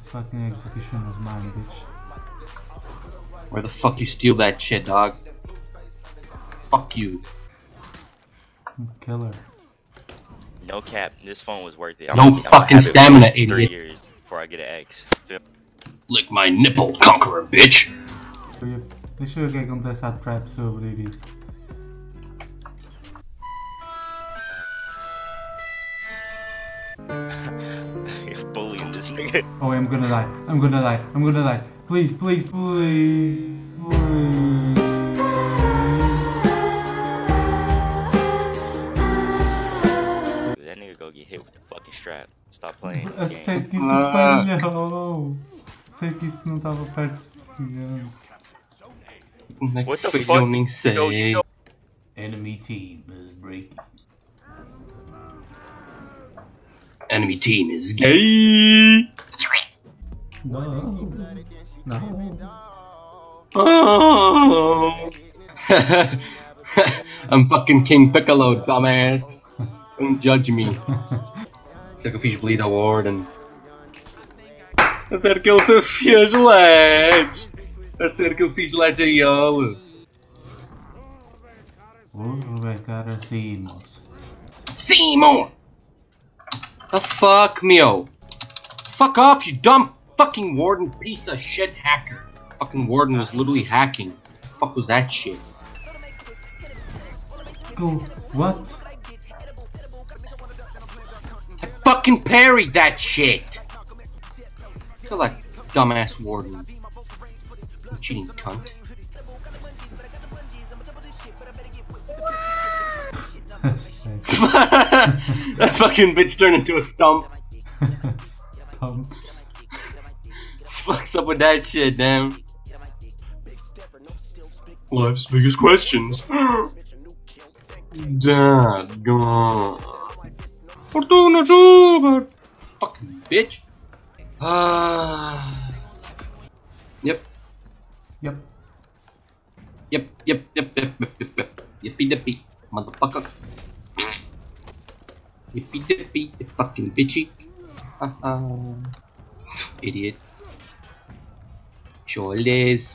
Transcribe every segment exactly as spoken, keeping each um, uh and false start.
fucking execution was mine, bitch. Where the fuck you steal that shit, dog? Fuck you. Killer. No cap, this phone was worth it. I'm No gonna, I'm gonna fucking have it for stamina, Three idiot. years before I get an X. Lick my nipple, conqueror, bitch. Deixa eu ver o que acontece à trap sobre isso. You're bullying this nigga. Oh, I'm gonna die. I'm gonna die. I'm gonna die. Please, please, please. Please. That nigga go get hit with the fucking strap. Stop playing. this game. Aceito que isso falhou. Sei que isso não estava perto o suficiente. What the Eu fuck? nem sei. Yo, you know- Enemy team is breaking. Enemy team is gay. No. No. Oh. I'm fucking King Piccolo, dumbass. Don't judge me. Sei que eu fiz bleed a Warden. A sério que ele te fez ledge. A sério que eu fiz ledge a ele. Vou Rebecar assim, moço. Seymour! The fuck, Mio? Fuck off, you dumb fucking Warden piece of shit hacker. Fucking Warden was literally hacking. Fuck was that shit? Go. What? I fucking parried that shit! Kill that dumbass Warden. You cheating cunt. That fucking bitch turned into a stump. Stump. Fucks up with that shit, damn. Life's biggest questions. Daggone. Fortuna Sugar. Fucking bitch. Ah. Yep. Yep. Yep. Yep. Yep. Yep. Yep. Yep. Yep. Yippee dippy, motherfucker. Yippee dippy, you fucking bitchy. Haha. Idiot. Sure it is.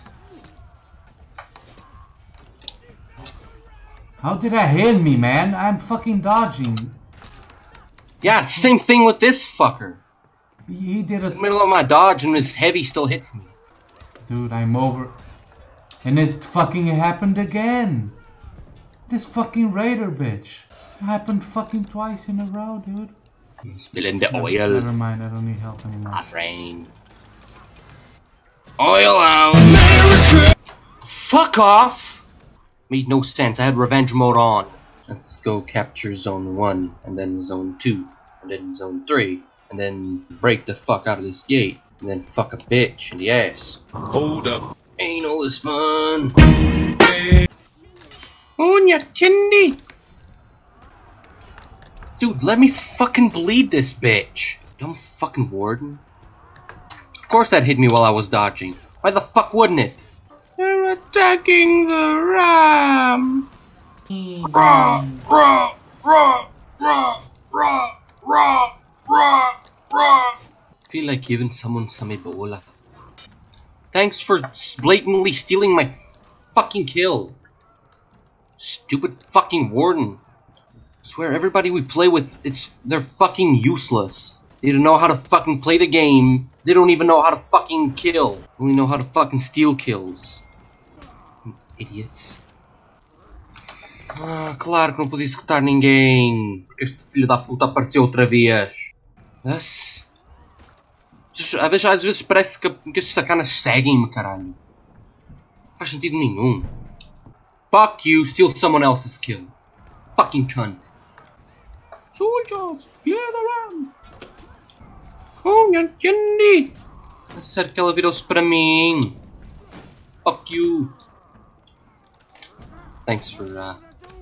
How did I hit me, man? I'm fucking dodging. Yeah, same thing with this fucker. He, he did In it. the middle of my dodge and his heavy still hits me. Dude, I'm over. And it fucking happened again. This fucking raider bitch. It happened fucking twice in a row, dude. I'm spilling the Never, oil. never mind, I don't need help anymore. My friend. Oil out. Fuck off! Made no sense. I had revenge mode on. Let's go capture zone one, and then zone two, and then zone three, and then break the fuck out of this gate, and then fuck a bitch in the ass. Hold up. Anal is fun. On your chindy. Dude, let me fucking bleed this bitch. Dumb fucking Warden. Of course that hit me while I was dodging. Why the fuck wouldn't it? They're attacking the ram. Rah, rah, rah, rah, rah, rah, rah, rah. Feel like giving someone some Ebola. Thanks for blatantly stealing my fucking kill. Stupid fucking Warden. I swear everybody we play with, it's they're fucking useless. They don't know how to fucking play the game. They don't even know how to fucking kill. They only know how to fucking steal kills. Idiots. Ah, claro que não podia escutar ninguém. Porque este filho da puta apareceu outra vez. Mas... Às vezes, às vezes parece que, que estes sacanas seguem-me, caralho. Não faz sentido nenhum. Fuck you, steal someone else's kill. Fucking cunt. Soldiers, clear the ram. Oh, minha candy. É sério que ela virou-se para mim. Fuck you. Thanks for, uh...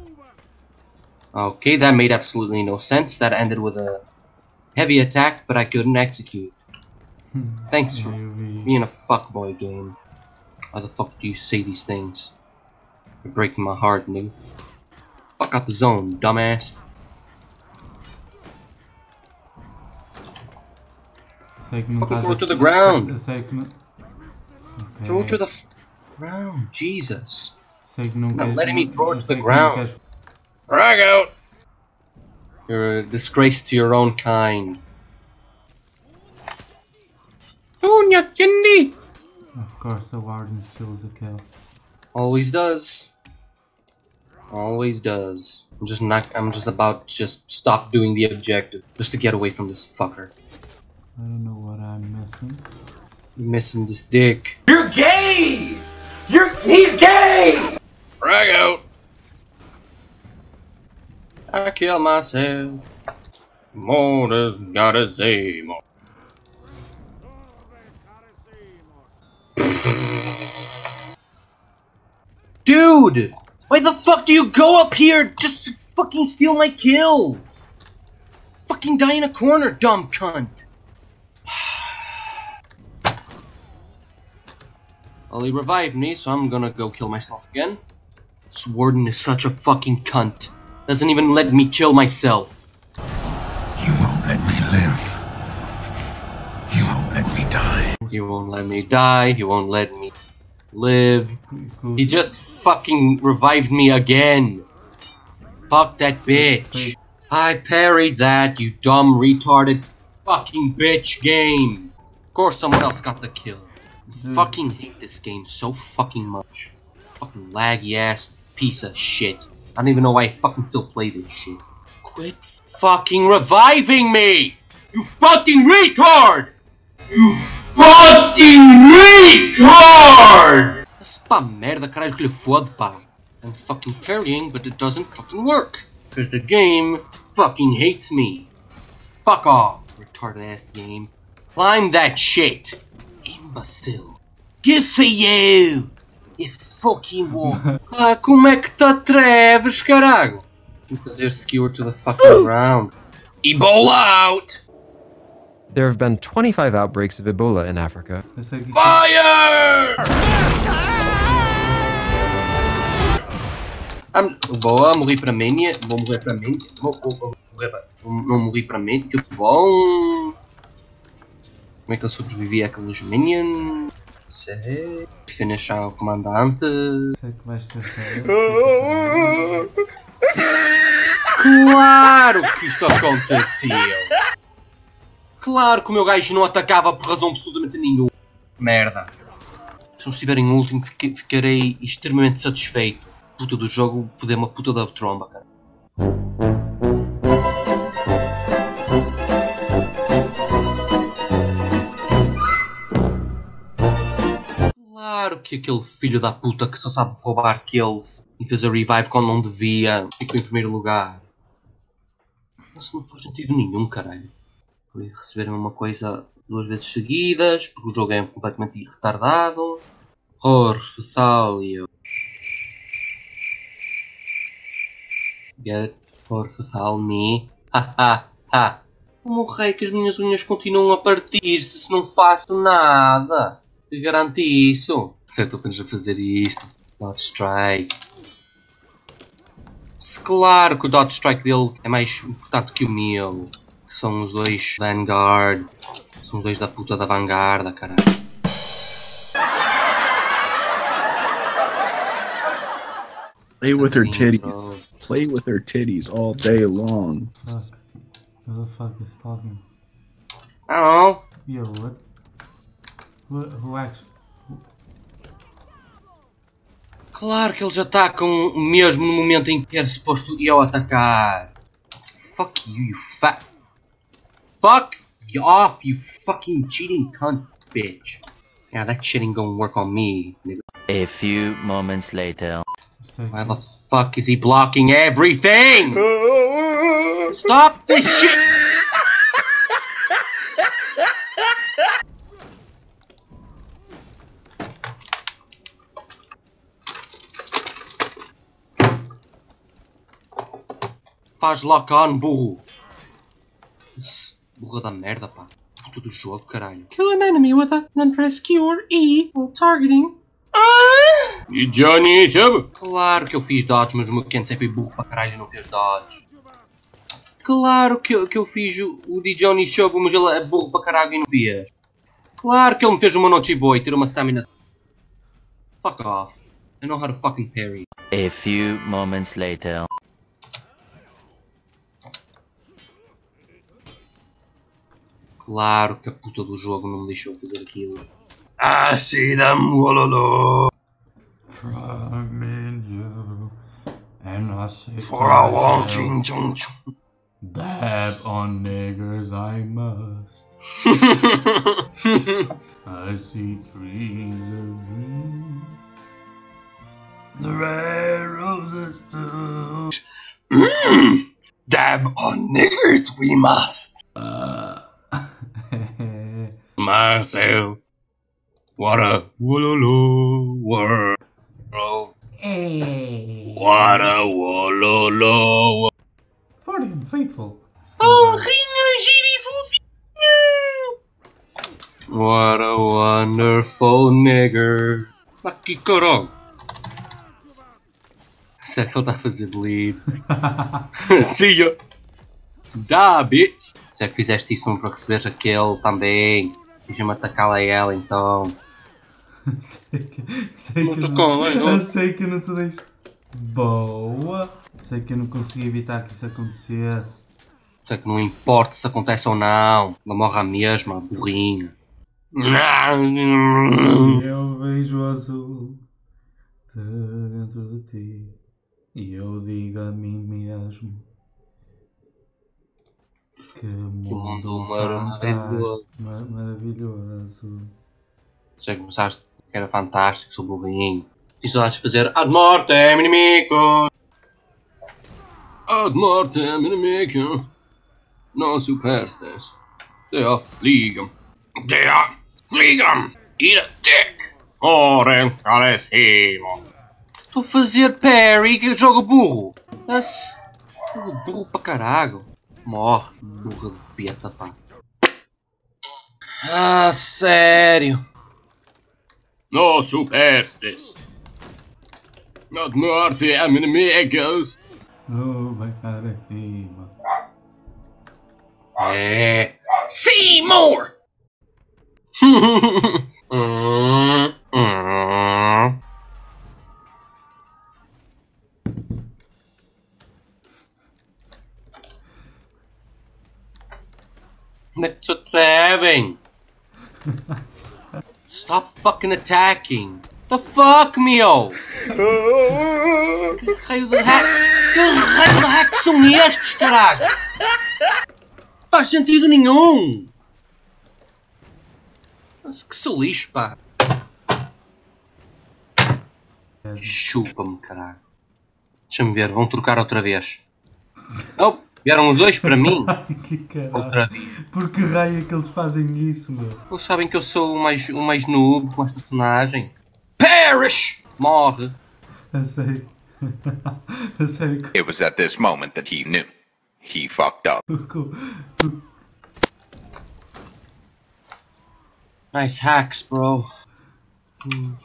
Okay, that made absolutely no sense. That ended with a heavy attack, but I couldn't execute. Thanks for being a fuckboy game. Why the fuck do you say these things? You're breaking my heart, nigga. Fuck out the zone, dumbass. sei que não Fucking estás throw a... it to the ground. Eu sei que não... Throw it to Ok. the f ground. Jesus. Sei que não Not queres... letting me throw it eu to sei the que não ground. queres... Frag out. You're a disgrace to your own kind. Unya Kindi. Of course, the warden steals the kill. Always does. Always does. I'm just not. I'm just about to just stop doing the objective just to get away from this fucker. I don't know what I'm missing. You're missing this dick. You're gay! You're he's gay! Frag out. I kill myself. More does gotta say more. Dude! Why the fuck do you go up here just to fucking steal my kill? Fucking die in a corner, dumb cunt. Well, he revived me, so I'm gonna go kill myself again. This warden is such a fucking cunt. Doesn't even let me kill myself. You won't let me live. You won't let me die. He won't let me die, he won't let me live. He just fucking revived me again. Fuck that bitch. I parried that, you dumb retarded fucking bitch game. Of course someone else got the kill. I fucking hate this game so fucking much. Fucking laggy ass piece of shit. I don't even know why I fucking still play this shit. Quit fucking reviving me! You fucking retard! You fucking retard! Essa pá merda, caralho, que lhe fode, pá. I'm fucking parrying, but it doesn't fucking work. Because the game fucking hates me. Fuck off, retarded ass game. Climb that shit. Imbecile. Good for you! You fucking wall. Ah, como é que te atreves, caralho? Vou fazer skewer to the fucking ground. Ebola out! There have been twenty-five outbreaks of Ebola in Africa. Eu sei que isto... Fire! I'm... Boa, morri para Mania. Vou morrer para Mania. Vou, vou, vou morrer para... Não morri para Mania, que bom. Como é que eu sobrevivi àqueles minions? Sei. Finish o comandante. Sei que vais ser Claro que isto acontecia. Claro que o meu gajo não atacava por razão absolutamente nenhuma. Merda. Se não estiver em último, ficarei extremamente satisfeito. Puta do jogo, poder uma puta da tromba, cara. Claro que aquele filho da puta que só sabe roubar kills e fez a revive quando não devia, ficou em primeiro lugar. Isso não faz sentido nenhum, caralho. Foi receber uma coisa duas vezes seguidas, porque o jogo é completamente retardado. Horror, Fatalio. Get for Fatal me. Ha ha ha. Como rei que as minhas unhas continuam a partir-se se não faço nada. Eu garanto isso. Certo, apenas a fazer isto. Dot Strike. Claro que o Dot Strike dele é mais importante que o meu. Que são os dois Vanguard. São os dois da puta da vanguarda, caralho. Play with her titties. Play with her titties all day long. Fuck. Who the fuck is talking? I don't know. Yo, what? Who, who actually... Claro que eles atacam mesmo no momento em que era suposto eu atacar. Fuck you, you fat... Fuck you off, you fucking cheating cunt, bitch. Yeah, that shit ain't gonna work on me, nigga. A few moments later. Why the fuck is he blocking everything? Stop this shit! Faz lock on, burro. Esse burro da merda, pá. Puta do jogo, caralho. Kill an enemy with a then press Q or E while targeting. Ah! E Johnny, sabe? Claro que eu fiz dodge, mas o meu Ken sempre é burro para caralho e não fez dodge. Claro que eu, que eu fiz o, o D J Show, mas ele é burro para caralho e não via. Claro que ele me fez uma Nochi Boy, ter uma stamina. Fuck off. I know how to fucking parry. A few moments later. Claro que a puta do jogo não me deixou fazer aquilo. I see them wololo. From in you, and I say For a walking chung chung. dab on niggers I must. I see trees of green, the red roses too. Mm, dab on niggers we must. Uh, Myself. What a wololo world. hey. What a wololo. For the unfaithful. Oh, what a wonderful nigger. Aqui, caralho. Sério que ele está a fazer bleed? See ya. Dá, bitch. Sério que fizeste isso para receberes aquele também. Deixa-me atacá-la a ela então. sei que, sei que Não não, tocou, não. eu sei que não te deixo. Boa. Sei que eu não consegui evitar que isso acontecesse. Sei que não importa se acontece ou não. Ela morre à mesma, burrinha. Eu vejo o azul de dentro de ti e eu digo a mim mesmo que mundo maravilhoso. fantástico, ma- maravilhoso. Já começaste que era fantástico, sou burrinho. E só vais fazer ad mortem inimigo. Ad mortem inimigo. Não superstes. Der flygen. Der flygen. Eat a dick. Oren calefimo. Estou a fazer parry, que jogo burro. Nossa. Burro para caralho. Morre, burro de beta, pá. Ah, sério. Não superstes. Ad mortem inimigos. Oh, vai para cima. É. Seymour! hum, hum. Onde é que se atrevem? Stop fucking attacking! The fuck, meu! Que raio de hack? Que raio de hack são estes, caralho? Faz sentido nenhum! Mas que sou lixo, pá! Chupa-me, caralho. Deixa-me ver, vão trocar outra vez. Oh, vieram os dois para mim. Que caralho. Outra vez. Por que raio é que eles fazem isso, meu? Eles sabem que eu sou o mais, o mais noob com esta personagem. Perish! Morre! Eu sei. Eu sei que It was at this moment that he knew. He fucked up. o- o- Nice hacks, bro. Hum.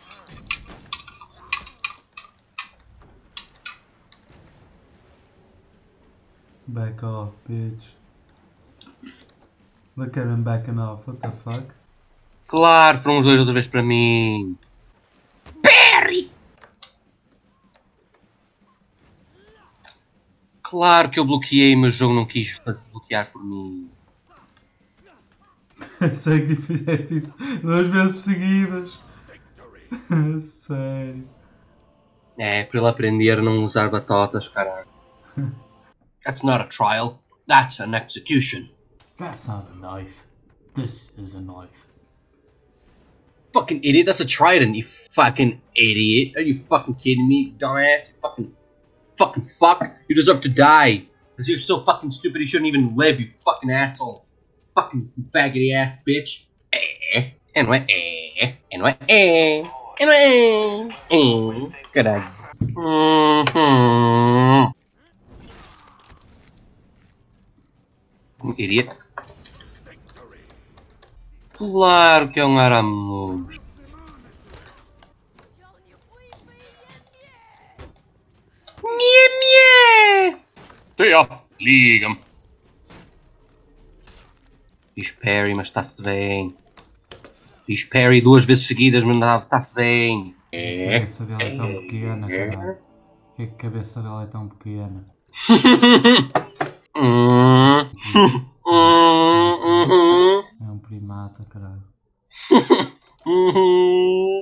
Back off, bitch. Look at him backing off, what the fuck? Claro, foram os dois outra vez para mim. Perry! Claro que eu bloqueei, mas o jogo não quis fazer bloquear por mim. Eu sei que fizeste isso duas vezes seguidas. Sério. É, para ele aprender a não usar batotas, caralho. That's not a trial. That's an execution. That's not a knife. This is a knife. Fucking idiot, that's a trident, you fucking idiot. Are you fucking kidding me, dumbass? You fucking, fucking fuck. You deserve to die. Because you're so fucking stupid you shouldn't even live, you fucking asshole. Fucking faggoty ass bitch. Eh, anyway, eh, anyway, eh, anyway, eh. Caralho. Uhum. Idiot. Claro que é um aramujo. Mie, mie. Der flygen. Fiz parry, mas está-se bem. Fiz parry duas vezes seguidas, mas está-se bem. A cabeça dele é tão pequena, caralho. Por que a cabeça dele é tão pequena? É um primata, caralho. Uhum,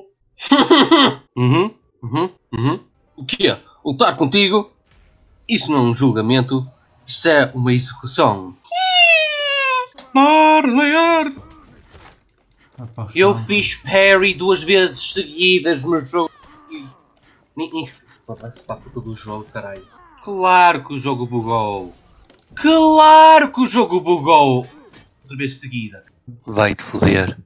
uhum, uhum. O que é? Lutar contigo? Isso não é um julgamento, isso é uma execução. Morde, maior! Eu fiz parry duas vezes seguidas no jogo. Foda-se para a puta do jogo, caralho. Claro que o jogo bugou. Claro que o jogo bugou. Duas vezes seguida. Vai-te foder.